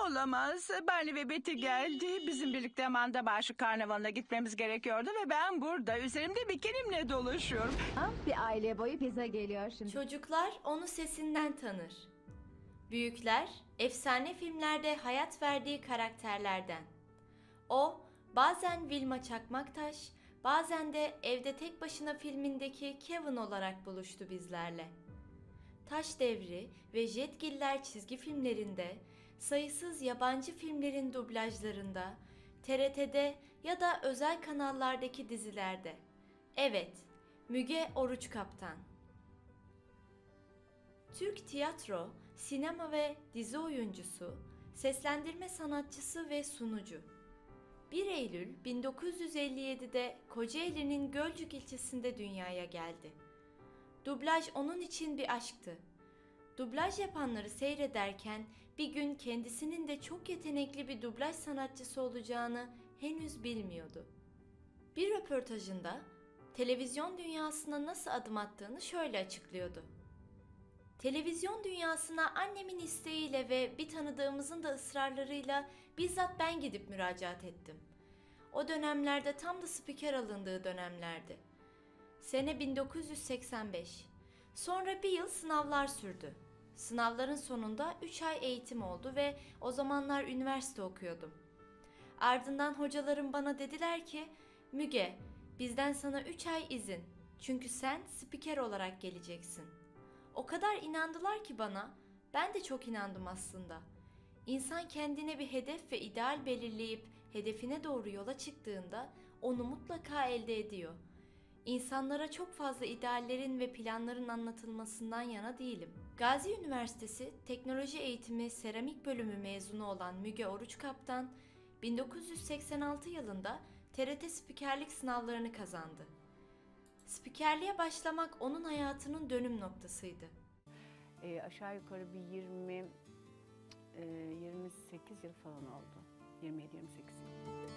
Olamaz. Barney ve Betty geldi. Bizim birlikte Manda Marşı Karnavalı'na gitmemiz gerekiyordu ve ben burada üzerimde bikinimle dolaşıyorum. Bir aile boyu pizza geliyor şimdi. Çocuklar onu sesinden tanır. Büyükler, efsane filmlerde hayat verdiği karakterlerden. O, bazen Vilma Çakmaktaş, bazen de Evde Tek Başına filmindeki Kevin olarak buluştu bizlerle. Taş Devri ve Jetgiller çizgi filmlerinde, sayısız yabancı filmlerin dublajlarında, TRT'de ya da özel kanallardaki dizilerde. Evet, Müge Oruç Kaptan. Türk tiyatro, sinema ve dizi oyuncusu, seslendirme sanatçısı ve sunucu. 1 Eylül 1957'de Kocaeli'nin Gölcük ilçesinde dünyaya geldi. Dublaj onun için bir aşktı. Dublaj yapanları seyrederken bir gün kendisinin de çok yetenekli bir dublaj sanatçısı olacağını henüz bilmiyordu. Bir röportajında televizyon dünyasına nasıl adım attığını şöyle açıklıyordu. Televizyon dünyasına annemin isteğiyle ve bir tanıdığımızın da ısrarlarıyla bizzat ben gidip müracaat ettim. O dönemlerde tam da spiker alındığı dönemlerdi. Sene 1985. Sonra bir yıl sınavlar sürdü. Sınavların sonunda 3 ay eğitim oldu ve o zamanlar üniversite okuyordum. Ardından hocalarım bana dediler ki, Müge, bizden sana 3 ay izin. Çünkü sen spiker olarak geleceksin. O kadar inandılar ki bana, ben de çok inandım aslında. İnsan kendine bir hedef ve ideal belirleyip hedefine doğru yola çıktığında onu mutlaka elde ediyor. İnsanlara çok fazla ideallerin ve planların anlatılmasından yana değilim. Gazi Üniversitesi Teknoloji Eğitimi Seramik Bölümü mezunu olan Müge Oruç Kaptan, 1986 yılında TRT spikerlik sınavlarını kazandı. Spikerliğe başlamak onun hayatının dönüm noktasıydı. Aşağı yukarı bir 28 yıl falan oldu. 27-28 yıl.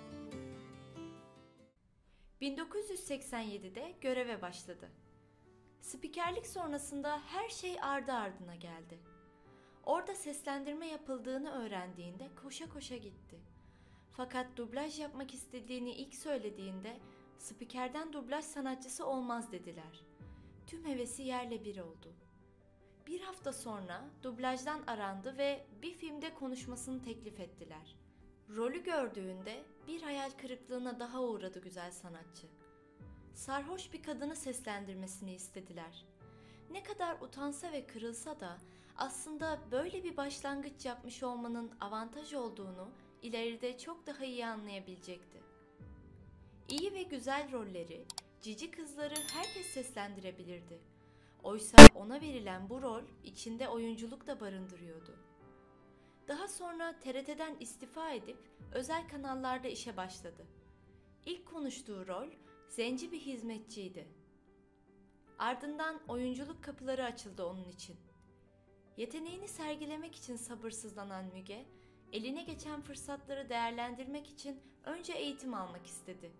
1987'de göreve başladı. Spikerlik sonrasında her şey ardı ardına geldi. Orada seslendirme yapıldığını öğrendiğinde koşa koşa gitti. Fakat dublaj yapmak istediğini ilk söylediğinde spikerden dublaj sanatçısı olmaz dediler. Tüm hevesi yerle bir oldu. Bir hafta sonra dublajdan arandı ve bir filmde konuşmasını teklif ettiler. Rolü gördüğünde bir hayal kırıklığına daha uğradı güzel sanatçı. Sarhoş bir kadını seslendirmesini istediler. Ne kadar utansa ve kırılsa da aslında böyle bir başlangıç yapmış olmanın avantaj olduğunu ileride çok daha iyi anlayabilecekti. İyi ve güzel rolleri, cici kızları herkes seslendirebilirdi. Oysa ona verilen bu rol içinde oyunculuk da barındırıyordu. Daha sonra TRT'den istifa edip özel kanallarda işe başladı. İlk konuştuğu rol zenci bir hizmetçiydi. Ardından oyunculuk kapıları açıldı onun için. Yeteneğini sergilemek için sabırsızlanan Müge, eline geçen fırsatları değerlendirmek için önce eğitim almak istedi.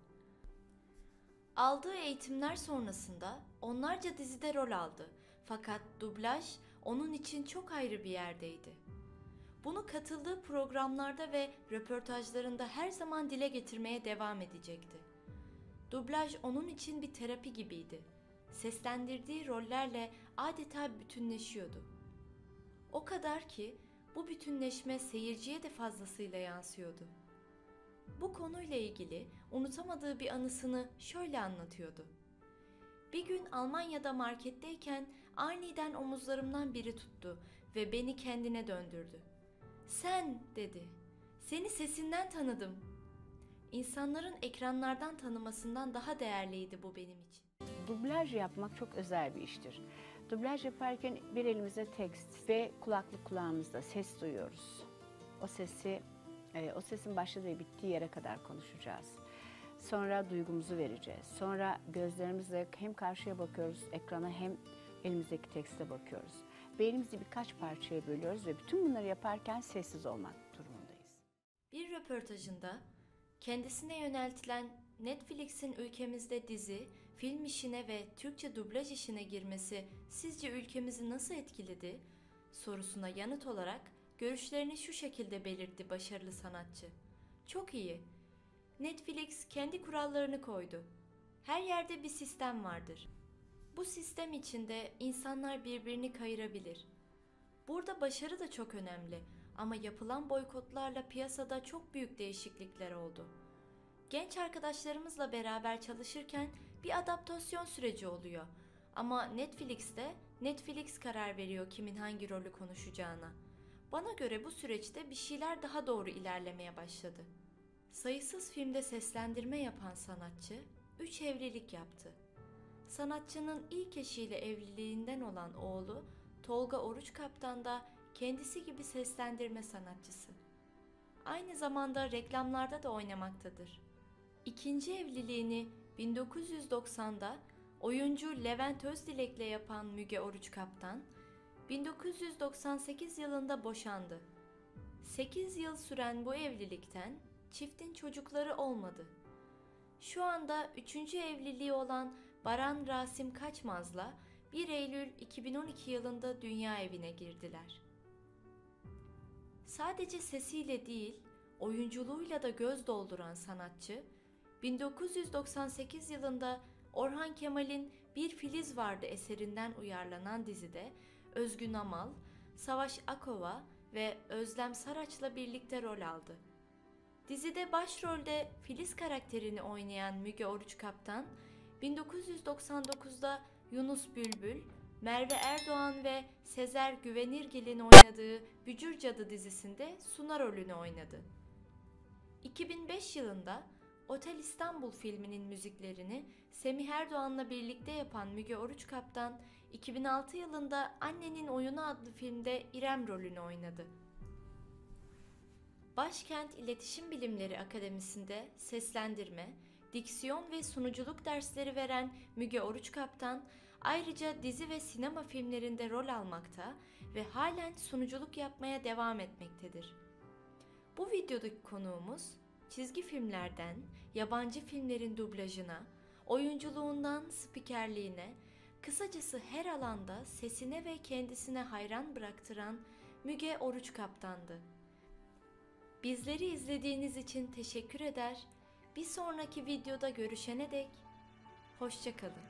Aldığı eğitimler sonrasında onlarca dizide rol aldı. Fakat dublaj onun için çok ayrı bir yerdeydi. Bunu katıldığı programlarda ve röportajlarında her zaman dile getirmeye devam edecekti. Dublaj onun için bir terapi gibiydi. Seslendirdiği rollerle adeta bütünleşiyordu. O kadar ki bu bütünleşme seyirciye de fazlasıyla yansıyordu. Bu konuyla ilgili unutamadığı bir anısını şöyle anlatıyordu. Bir gün Almanya'da marketteyken aniden omuzlarımdan biri tuttu ve beni kendine döndürdü. "Sen," dedi. "Seni sesinden tanıdım." İnsanların ekranlardan tanımasından daha değerliydi bu benim için. Dublaj yapmak çok özel bir iştir. Dublaj yaparken bir elimizde tekst ve kulaklık kulağımızda ses duyuyoruz. O sesin başladığı bittiği yere kadar konuşacağız. Sonra duygumuzu vereceğiz. Sonra gözlerimizle hem karşıya bakıyoruz ekrana hem elimizdeki tekste bakıyoruz. Beynimizi birkaç parçaya bölüyoruz ve bütün bunları yaparken sessiz olmak durumundayız. Bir röportajında kendisine yöneltilen Netflix'in ülkemizde dizi, film işine ve Türkçe dublaj işine girmesi sizce ülkemizi nasıl etkiledi sorusuna yanıt olarak görüşlerini şu şekilde belirtti başarılı sanatçı. Çok iyi. Netflix kendi kurallarını koydu. Her yerde bir sistem vardır. Bu sistem içinde insanlar birbirini kayırabilir. Burada başarı da çok önemli ama yapılan boykotlarla piyasada çok büyük değişiklikler oldu. Genç arkadaşlarımızla beraber çalışırken bir adaptasyon süreci oluyor. Ama Netflix'te Netflix karar veriyor kimin hangi rolü konuşacağına. Bana göre bu süreçte bir şeyler daha doğru ilerlemeye başladı. Sayısız filmde seslendirme yapan sanatçı 3 evlilik yaptı. Sanatçının ilk eşiyle evliliğinden olan oğlu Tolga Oruçkaptan da kendisi gibi seslendirme sanatçısı. Aynı zamanda reklamlarda da oynamaktadır. İkinci evliliğini 1990'da oyuncu Levent Özdilek'le yapan Müge Oruçkaptan, 1998 yılında boşandı. 8 yıl süren bu evlilikten çiftin çocukları olmadı. Şu anda 3. evliliği olan Baran Rasim Kaçmaz'la 1 Eylül 2012 yılında dünya evine girdiler. Sadece sesiyle değil, oyunculuğuyla da göz dolduran sanatçı, 1998 yılında Orhan Kemal'in Bir Filiz Vardı eserinden uyarlanan dizide Özgün Amal, Savaş Akova ve Özlem Saraç'la birlikte rol aldı. Dizide başrolde Filiz karakterini oynayan Müge Oruçkaptan, 1999'da Yunus Bülbül, Merve Erdoğan ve Sezer Güvenirgil'in oynadığı Bücür Cadı dizisinde Suna rolünü oynadı. 2005 yılında Otel İstanbul filminin müziklerini Semih Erdoğan'la birlikte yapan Müge Oruçkaptan, 2006 yılında Annenin Oyunu adlı filmde İrem rolünü oynadı. Başkent İletişim Bilimleri Akademisi'nde seslendirme, diksiyon ve sunuculuk dersleri veren Müge Oruçkaptan, ayrıca dizi ve sinema filmlerinde rol almakta ve halen sunuculuk yapmaya devam etmektedir. Bu videodaki konuğumuz, çizgi filmlerden yabancı filmlerin dublajına, oyunculuğundan spikerliğine, kısacası her alanda sesine ve kendisine hayran bıraktıran Müge Oruçkaptan'dı. Bizleri izlediğiniz için teşekkür eder, bir sonraki videoda görüşene dek hoşça kalın.